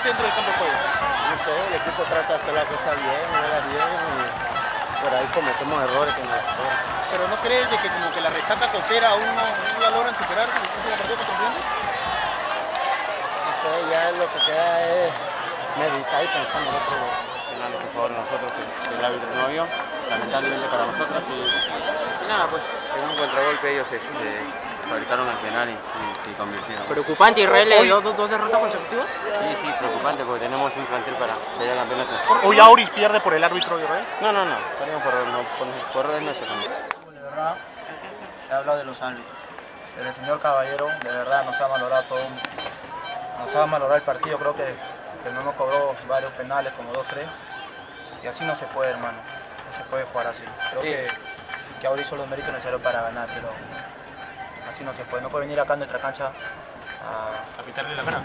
dentro del campo de juego? No sé, el equipo trata de hacer la cosa bien, juega bien y por ahí cometemos errores que no las cobran. ¿Pero no crees de que como que la resaca cotera aún no la logran superar en el último partido contra Estudiantes? No sé, ya lo que queda es meditar y pensar en otro penal que favor a nosotros, que el árbitro no vio, lamentablemente para nosotros. Y nada, pues en un contragolpe ellos fabricaron el penal y convirtieron. Preocupante, Israel le dio dos derrotas consecutivas. Sí, preocupante porque tenemos un plantel para pelear campeonato. ¿Hoy Auris pierde por el árbitro de Israel? No, perdemos por errores nuestros también. De verdad, he hablado de los árbitros. Pero el señor Caballero, de verdad, nos ha malogrado todo. Nos ha malogrado el partido, creo que no nos cobró varios penales, como 2, 3. Y así no se puede, hermano. No se puede jugar así. Creo que ahora hizo los méritos necesarios para ganar, pero así no se puede. No puede venir acá a nuestra cancha A pitarle la cara.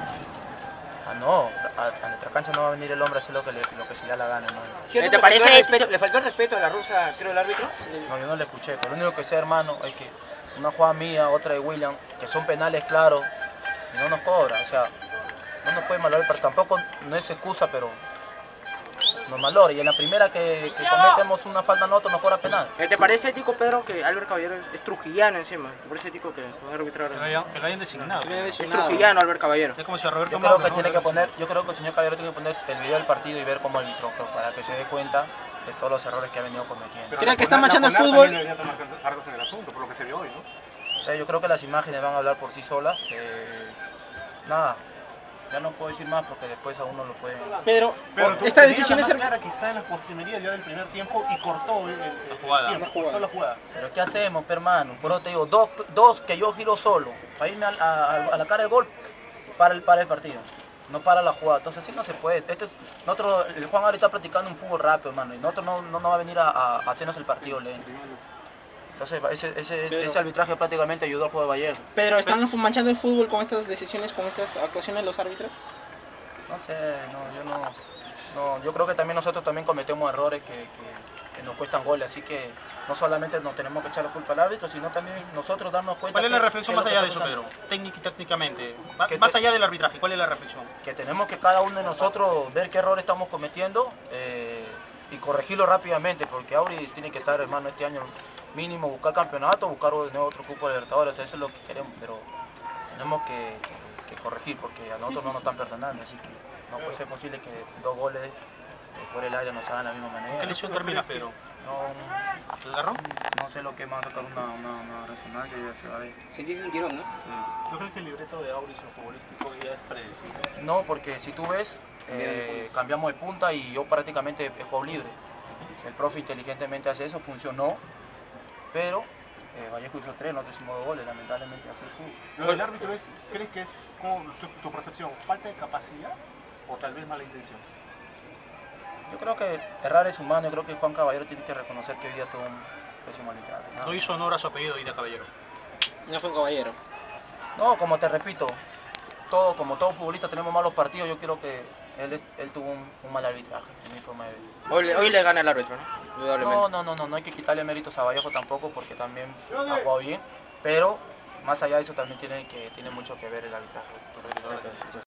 a nuestra cancha no va a venir el hombre a hacer lo que se le da la gana, hermano. ¿Te parece? ¿Le faltó el respeto a la rusa, creo, el árbitro? No, yo no le escuché, pero lo único que sé, hermano, es que una jugada mía, otra de William, que son penales claros, y no nos cobra, o sea, no nos puede malograr, pero tampoco no es excusa, pero nos malora, y en la primera que cometemos una falta nosotros nos cobra penal. ¿Te parece, Tico, Pedro, que Álvaro Caballero es trujillano encima? ¿Te parece, Tico, que fue arbitrar? Que lo hayan designado. Es trujillano, Álvaro Caballero. Es como si a Roberto Yo creo que Mauro, tiene que poner, yo creo que el señor Caballero tiene que poner el video del partido y ver cómo arbitró, para que se dé cuenta de todos los errores que ha venido cometiendo. ¿Cree que está manchando el fútbol? Debería tomar cargos en el asunto, por lo que se vio hoy, ¿no? O sea, yo creo que las imágenes van a hablar por sí solas. Nada, ya no puedo decir más porque después a uno lo pueden... Pero esta decisión es clara que está en la postrimería ya del primer tiempo y cortó la jugada. Pero ¿qué hacemos, hermano? Por eso te digo, dos que yo giro solo, para irme a la cara del gol, para el partido. No para la jugada, entonces así no se puede. El Juan ahora está practicando un fútbol rápido, hermano, y nosotros no va a venir a hacernos el partido lento. Entonces ese arbitraje prácticamente ayudó al juego de Vallejo. Pero ¿están manchando el fútbol con estas decisiones, con estas actuaciones de los árbitros? No sé, yo creo que también nosotros también cometemos errores que nos cuestan goles, así que no solamente nos tenemos que echar la culpa al árbitro, sino también nosotros darnos cuenta. ¿Cuál es la reflexión más allá de eso, Pedro? Técnicamente, más allá del arbitraje, ¿cuál es la reflexión? Que tenemos que cada uno de nosotros ver qué errores estamos cometiendo y corregirlo rápidamente, porque Auri tiene que estar, hermano, este año mínimo buscar campeonato, buscar de nuevo otro cupo de Libertadores, eso es lo que queremos, pero tenemos que corregir porque a nosotros no nos están perdonando, así que no puede ser posible que 2 goles por el área nos hagan de la misma manera. ¿Qué lesión termina, Pedro? ¿El agarró? No sé lo que más, sacar una resonancia y ya se va a ver. Sentís un tirón, ¿no? Sí. ¿No crees que el libreto de Auris lo futbolístico ya es predecible? No, porque si tú ves, cambiamos de punta y yo prácticamente he jugado libre. El profe inteligentemente hace eso, funcionó, pero Vallejo hizo 3, nosotros hicimos 2 goles, lamentablemente así fue. Lo del árbitro ¿crees que es tu percepción, falta de capacidad o tal vez mala intención? Yo creo que errar es humano, yo creo que Juan Caballero tiene que reconocer que hoy día tuvo un pésimo arbitraje. No hizo honor a su apellido Ida Caballero. No fue Caballero. No, como te repito, como todo futbolista tenemos malos partidos, yo creo que él tuvo un mal arbitraje, en mi forma de ver. Hoy le gana el árbitro, ¿no? No hay que quitarle méritos a Vallejo tampoco porque también ha jugado bien, pero más allá de eso también tiene mucho que ver el arbitraje.